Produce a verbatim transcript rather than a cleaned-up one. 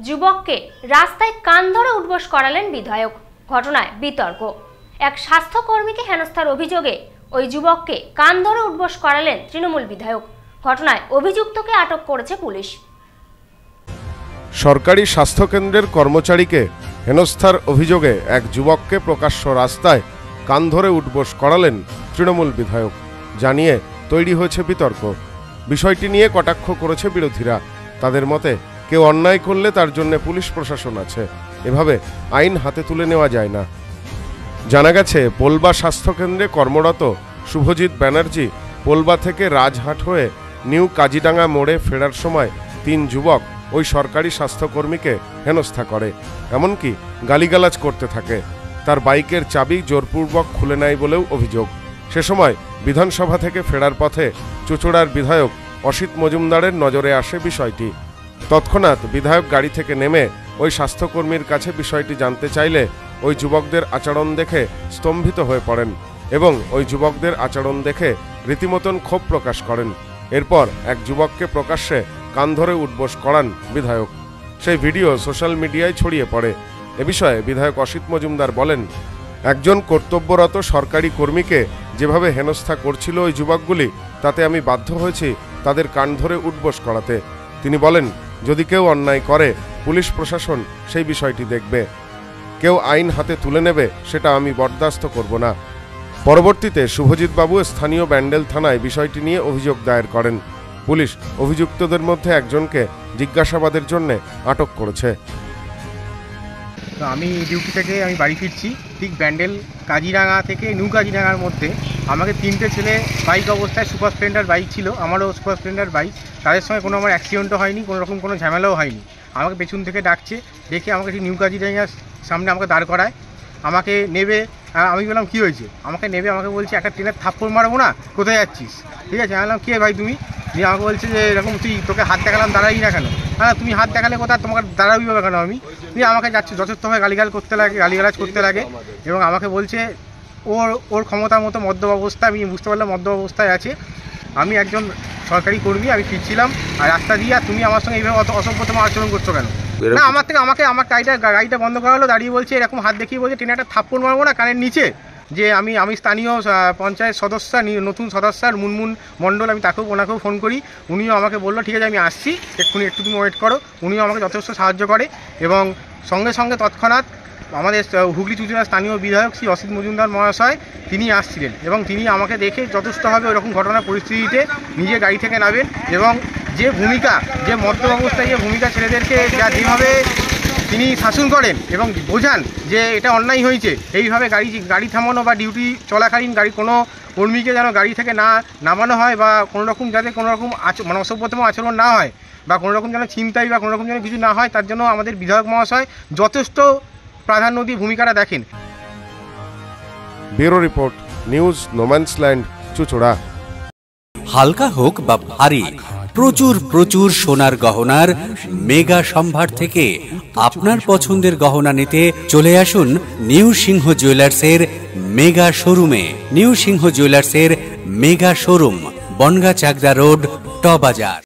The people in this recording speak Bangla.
যুবককে রাস্তায় কান ধরে উঠবোস করালেন বিধায়ক। ঘটনায় বিতর্ক। এক স্বাস্থ্যকর্মীকে হেনস্থার অভিযোগে ওই যুবককে কান ধরে উঠবোস করালেন তৃণমূল বিধায়ক। ঘটনায় অভিযুক্তকে আটক করেছে পুলিশ। সরকারি স্বাস্থ্যকেন্দ্রের কর্মচারীকে হেনস্থার অভিযোগে এক যুবককে প্রকাশ্য রাস্তায় কান ধরে উঠবোস করালেন তৃণমূল বিধায়ক জানিয়ে তৈরি হয়েছে বিতর্ক। বিষয়টি নিয়ে কটাক্ষ করেছে বিরোধীরা। তাদের মতে, কেউ অন্যায় করলে তার জন্য পুলিশ প্রশাসন আছে, এভাবে আইন হাতে তুলে নেওয়া যায় না। জানা গেছে, পোলবা স্বাস্থ্যকেন্দ্রে কর্মরত শুভজিৎ ব্যানার্জি পোলবা থেকে রাজহাট হয়ে নিউ কাজিডাঙ্গা মোড়ে ফেরার সময় তিন যুবক ওই সরকারি স্বাস্থ্যকর্মীকে হেনস্থা করে, এমনকি গালিগালাজ করতে থাকে। তার বাইকের চাবি জোরপূর্বক খুলে নেয় বলেও অভিযোগ। সে সময় বিধানসভা থেকে ফেরার পথে চুঁচুড়ার বিধায়ক অসিত মজুমদারের নজরে আসে বিষয়টি। তৎক্ষণাৎ বিধায়ক গাড়ি থেকে নেমে ওই স্বাস্থ্যকর্মীর কাছে বিষয়টি জানতে চাইলে ওই যুবকদের আচরণ দেখে স্তম্ভিত হয়ে পড়েন এবং ওই যুবকদের আচরণ দেখে রীতিমতন ক্ষোভ প্রকাশ করেন। এরপর এক যুবককে প্রকাশ্যে কান ধরে উঠবোস করান বিধায়ক। সেই ভিডিও সোশ্যাল মিডিয়ায় ছড়িয়ে পড়ে। এ বিষয়ে বিধায়ক অসিত মজুমদার বলেন, একজন কর্তব্যরত সরকারি কর্মীকে যেভাবে হেনস্থা করছিল ওই যুবকগুলি, তাতে আমি বাধ্য হয়েছি তাদের কান ধরে উঠবোস করাতে। তিনি বলেন, যদি কেউ অন্যায় করে পুলিশ প্রশাসন সেই বিষয়টি দেখবে। কেউ আইন হাতে তুলে নেবে সেটা আমি বরদাস্ত করব না। পরবর্তীতে শুভজিৎ বাবু স্থানীয় ব্যান্ডেল থানায় বিষয়টি নিয়ে অভিযোগ দায়ের করেন। পুলিশ অভিযুক্তদের মধ্যে একজনকে জিজ্ঞাসাবাদের জন্য আটক করেছে। তো আমি ডিউটি থেকে আমি বাড়ি ফিরছি, ঠিক ব্যান্ডেল কাজিরাঙ্গা থেকে নিউ কাজিরাঙ্গার মধ্যে আমাকে তিনটে ছেলে বাইক অবস্থায়, সুপার স্প্লেন্ডার বাইক ছিল, আমারও সুপার স্প্লেন্ডার বাইক, তাদের সঙ্গে কোনো আমার অ্যাক্সিডেন্টও হয়নি, কোনো রকম কোনো ঝামেলাও হয়নি। আমাকে পেছন থেকে ডাকছে, ডেকে আমাকে ঠিক নিউ কাজিরাঙ্গার সামনে আমাকে দাঁড় করায়, আমাকে নেবে। আমি বললাম কী হয়েছে? আমাকে নেবে, আমাকে বলছে একটা ট্রেনের থাপ্পড় মারবো না, কোথায় যাচ্ছিস? ঠিক আছে, আমি বললাম কে ভাই তুমি? দিয়ে আমাকে বলছে যে এরকম, তুই তোকে হাত দেখালাম দাঁড়াই না কেন? হ্যাঁ, তুমি হাত দেখালে কোথায়, তোমাকে দাঁড়াবি বা কেন? আমি দিয়ে আমাকে যাচ্ছে যথেষ্টভাবে গালিগাল করতে লাগে গালিগালাজ করতে লাগে এবং আমাকে বলছে ওর ওর ক্ষমতার মতো মদ্যপ অবস্থা। আমি বুঝতে পারলাম মদ্যপ অবস্থায় আছে। আমি একজন সরকারি কর্মী, আমি ফিরছিলাম আর রাস্তা দিয়ে, আর তুমি আমার সঙ্গে এইভাবে অত অসভ্যতম আচরণ করছো কেন? না, আমার থেকে আমাকে আমার গাড়িটা গাড়িটা বন্ধ করা হলো, দাঁড়িয়ে বলছে এরকম হাত দেখিয়ে বলছে ট্রেনে একটা থাপ্পড় মারবো না কানের নিচে। যে আমি আমি স্থানীয় পঞ্চায়েত সদস্য, নতুন সদস্য মুনমুন মণ্ডল, আমি তাকেও ওনাকেও ফোন করি, উনিও আমাকে বললো ঠিক আছে আমি আসছি, এক্ষুনি একটু তুমি ওয়েট করো। উনিও আমাকে যথেষ্ট সাহায্য করে এবং সঙ্গে সঙ্গে তৎক্ষণাৎ আমাদের হুগলি চুঁচুড়ার স্থানীয় বিধায়ক শ্রী অসিত মজুমদার মহাশয় তিনি আসছিলেন এবং তিনি আমাকে দেখে যথেষ্টভাবে ওরকম ঘটনার পরিস্থিতিতে নিজে গাড়ি থেকে নামেন এবং যে ভূমিকা, যে মদ্যপ অবস্থায় যে ভূমিকা ছেলেদেরকে যা যেভাবে তিনি শাসন করেন এবং বোঝান যে এটা অন্যায় হয়েছে, এইভাবে গাড়ি গাড়ি থামানো বা ডিউটি চলাকালীন গাড়ি কোনো কর্মীকে যেন গাড়ি থেকে না নামানো হয় বা কোনো রকম যাতে কোনো রকম মানে অসভ্যতম আচরণ না হয় বা কোনো রকম যেন ছিনতাই বা কোনো রকম যেন কিছু না হয়, তার জন্য আমাদের বিধায়ক মহাশয় যথেষ্ট প্রাধান্য দিয়ে ভূমিকাটা দেখেন। ব্যুরো রিপোর্ট, নিউজ নোম্যান্সল্যান্ড, চুঁচুড়া। হালকা হোক বা ভারী, প্রচুর প্রচুর সোনার গহনার মেগা সম্ভার থেকে আপনার পছন্দের গহনা নিতে চলে আসুন নিউ সিংহ জুয়েলার্সের মেগা শোরুমে। নিউ সিংহ জুয়েলার্সের mega showroom, Bongaon Chakdah road, ট বাজার।